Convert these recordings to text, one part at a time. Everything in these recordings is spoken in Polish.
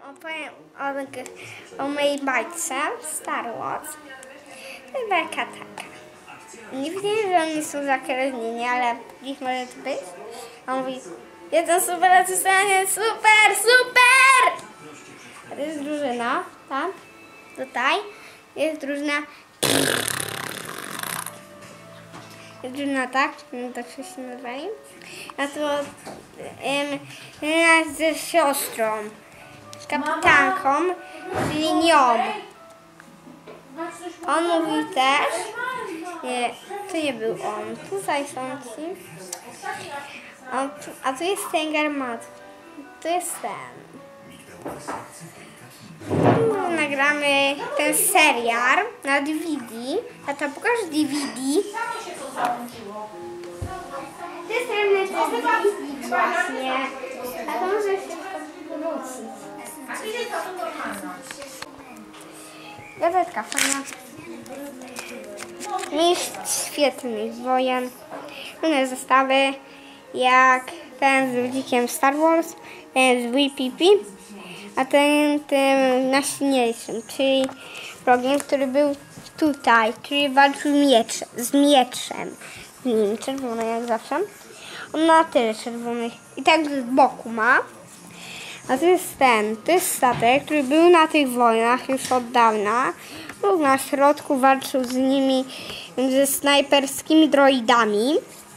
Opowiem o mojej bajce Star Wars. To jest bajka taka. Nie wiedziałem, że oni są zakrężnieni, ale ich może to być. A on mówi, jeden super, a zostanie super, super! A to jest drużyna, tam, tutaj. Jest drużyna. Jest drużyna tak, tak się nazywali. A to ze siostrą. Z kapitanką, z linią. On mówi też, nie, to nie był on, tutaj są ci, a tu jest ten garmat, to jest ten. Nagramy ten serial na DVD, a to pokaż DVD. To jest ten DVD właśnie, a to może się wrócić. Gazetka fajna. Mistrz świetnych wojen. Różne zestawy, jak ten z ludzikiem Star Wars, ten z VPP, a ten tym najsilniejszym, czyli wrogiem, który był tutaj, który walczył z mieczem. Czerwony jak zawsze. On ma tyle czerwonych i tak z boku ma. A to jest to jest statek, który był na tych wojnach już od dawna. Był na środku, walczył z nimi, ze snajperskimi droidami.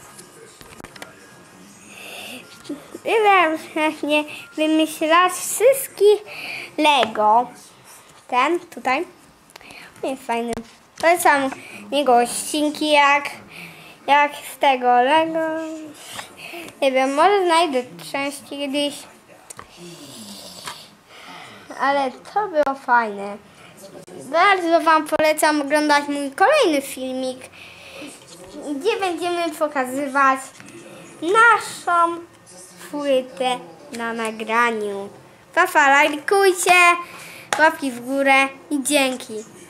Właśnie wymyślać wszystkich Lego. Ten tutaj jest fajny. Polecam jego odcinki jak z tego Lego. Nie wiem, może znajdę części kiedyś. Ale to było fajne. Bardzo wam polecam oglądać mój kolejny filmik, gdzie będziemy pokazywać naszą płytę na nagraniu. Lajkujcie, łapki w górę i dzięki.